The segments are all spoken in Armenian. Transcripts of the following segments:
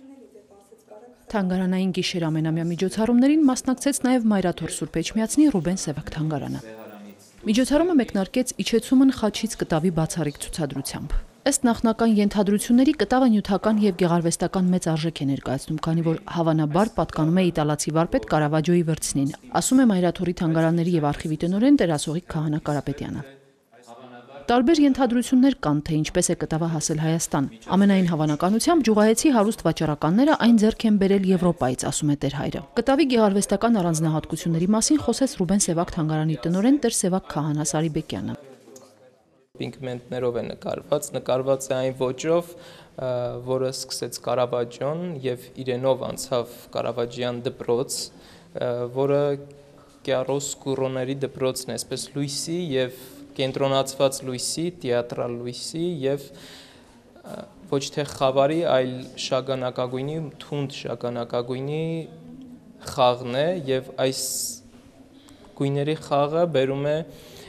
Թանգարանային գիշեր ամենամյա միջոցառումներին մասնակցեց նաև Մայրաթոր Սուրբ Էջմիածնի Ռուբեն Սևակ թանգարանը։ Միջոցառումը մեկնարկեց Իջեցումն խաչից կտավի բացառիկ ցուցադրությամբ։ Ըստ նախնական ենթադրությունների կտավը նյութական եւ գեղարվեստական մեծ արժեք է ներկայացնում, քանի որ հավանաբար պատկանում է իտալացի վարպետ Կարավաջոյի վրձնին, ասում է Մայրաթորի թանգարանների եւ արխիվի տնօրեն Տերասողիկ Քահանա Կարապետյանը։ Տարբեր ենթադրություններ կան, թե ինչպես է կտավը հասել Հայաստան։ Ամենայն հավանականությամբ ջուղայեցի հարուստ վաճառականները այն ձեռք են բերել Եվրոպայից, ասում է Տեր-հայրը։ Կտավի գեղարվեստական առանձնահատկությունների մասին խոսեց Ռուբեն Սևակ թանգարանի տնօրեն Տեր Սևակ Քահանա Սարիբեկյանը։ Պինգմենտներով է նկարված է այն ոճով, որը սկսեց Կարավաջոն եւ իրենով անցավ Կարավաջյան դպրոց, որը կիարոսկուրոների դպրոցն է, այսպես լույսի եւ կենտրոնացված լույսի, թիատրալ լույսի եւ ոչ թե խավարի, այլ շագանակագույնի, թունդ շագանակագույնի խաղն է եւ այս գույների խաղը բերում է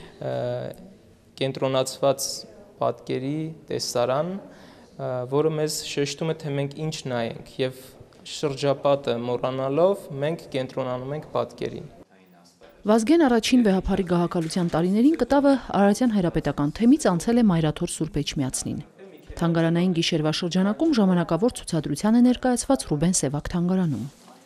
կենտրոնացված պատկերի տեսարան, որը մեզ շեշտում է, թե մենք ինչ նայենք եւ շրջապատը մոռանալով մենք կենտրոնանում ենք պատկերին։ Վազգեն առաջին վեհափարի գահակալության տարիներին կտավը Արարատյան հայրապետական թեմից անցել է Մայրաթոր Սուրբ Էջմիածնին։ Թանգարանային գիշերվա շրջանակում ժամանակավոր ցուցադրության է ներկայացված Ռուբեն Սևակ թանգարանում։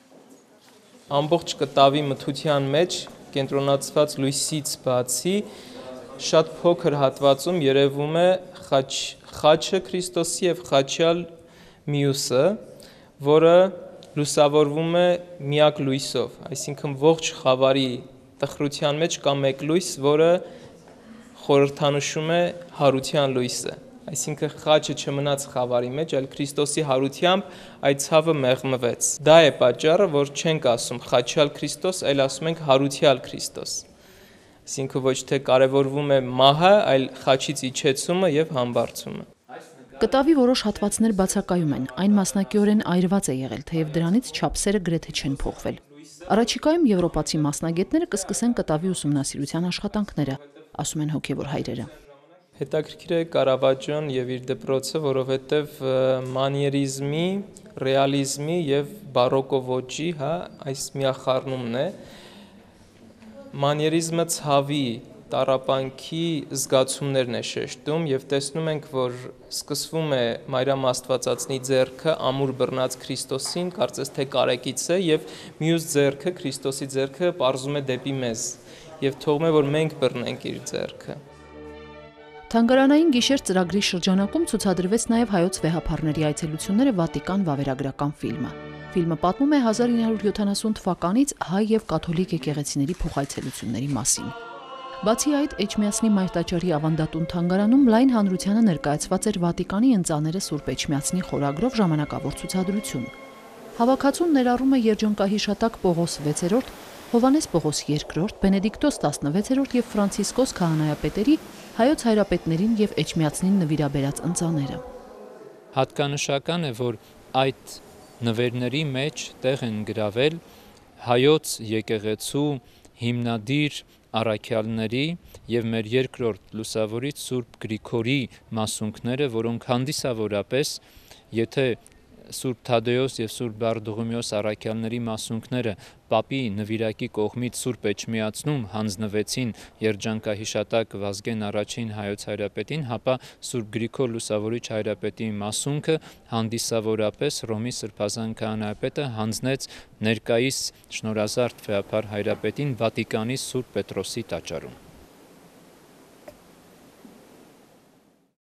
Ամբողջ կտավի մթության մեջ կենտրոնացված լույսից բացի շատ փոքր հատվածում երևում է խաչը Քրիստոսի եւ խաչյալ մյուսը, որը լուսավորվում է միակ լույսով, այսինքն ողջ խավարի տխրության մեջ կա մեկ լույս, որը խորհրդանշում է հարության լույսը, այսինքն խաչը չմնաց խավարի մեջ, այլ Քրիստոսի հարությամբ այդ ցավը մեղմվեց։ Դա է պատճառը, որ չենք ասում խաչյալ Քրիստոս, այլ ասում ենք հարությալ Քրիստոս։ Այսինքն ոչ թե կարևորվում է մահը, այլ խաչից իջեցումը եւ համբարձումը։ Կտավի որոշ հատվածներ բացակայում են, այն մասնակիորեն այրված է եղել, թեև դրանից չափսերը գրեթե չեն փոխվել։ Առաջիկայում եվրոպացի մասնագետները կսկսեն կտավի ուսումնասիրության աշխատանքները, ասում են հոգևոր հայրերը։ Հետաքրքիր է Կարավաջոն եւ իր դպրոցը, որովհետեւ մանիերիզմի, ռեալիզմի եւ բարոկո ոճի, այս միախառնումն է։ Մանիերիզմը ցավի, տառապանքի զգացումներն է շեշտում եւ տեսնում ենք, որ սկսվում է Մարիամ Աստվածածնի ձեռքը ամուր բռնած Քրիստոսին, կարծես թե կարեկից է եւ մյուս ձեռքը, Քրիստոսի ձեռքը պարզում է դեպի մեզ եւ թողում է, որ մենք բռնենք իր ձեռքը։ Թանգարանային գիշեր ծրագրի շրջանակում ցուցադրվեց նաև հայոց վեհափարների այցելությունները Վատիկան վավերագրական ֆիլմը։ Ֆիլմը պատմում է 1970 թվականից հայ եւ կաթոլիկ եկեղեցիների փոխայցելությունների մասին։ Բացի այդ, Էջմիածնի Մայրտաճարի ավանդատուն թանգարանում լայն հանրությանը ներկայացված էր Վատիկանի ընծաները Սուրբ Էջմիածնի խորագրով ժամանակավոր ցուցադրություն։ Հավաքածուն ներառում է երջանկահիշատակ Պողոս 6-րդ, Հովհաննես Պողոս 2-րդ, Բենեդիկտոս 16-րդ եւ Ֆրանցիսկոս քահանայապետերի հայոց հայրապետներին եւ Էջմիածնին նվիրաբերած ընծաները։ Հատկանշական է, որ այդ նվերների մեջ տեղ են գրավել հայոց եկեղեցու հիմնադիր առաքյալների եւ մեր երկրորդ լուսավորիչ Սուրբ Գրիգորի մասունքները, որոնք հանդիսավորապես, եթե Սուրբ Թադեոս եւ Սուրբ Բարդուղիմեոս առաքյալների մասունքները Պապի նվիրակի կողմից Սուրբ Էջմիածնում հանձնվեցին երջանկահիշատակ Վազգեն առաջին հայոց հայրապետին, հապա Սուրբ Գրիգոր լուսավորիչ հայրապետի մասունքը հանդիսավորապես Հռոմի Սրբազան քահանայապետը հանձնեց ներկայիս շնորհազարդ վեհափար հայրապետին Վատիկանի Սուրբ Պետրոսի տաճարում։